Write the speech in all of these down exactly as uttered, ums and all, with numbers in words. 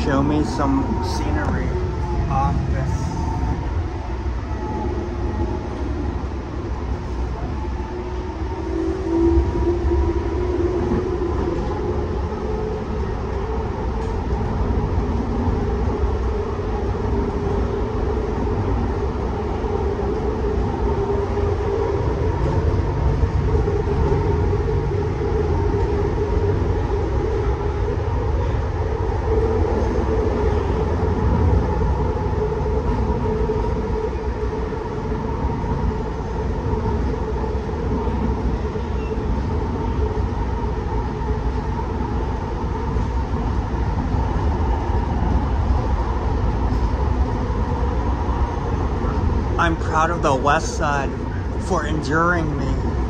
show me some scenery off this. I'm proud of the West Side for enduring me.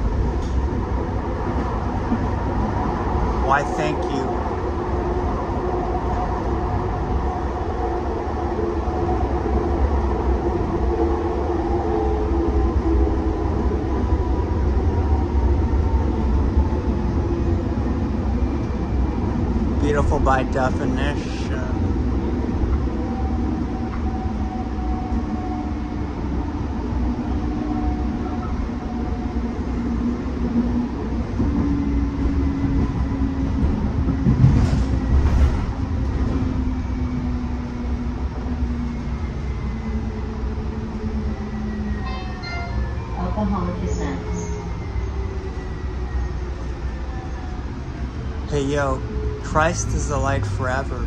Why, thank you. Beautiful by definition. Hey yo, Christ is the light forever.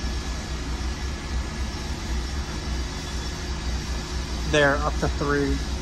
There, up to three.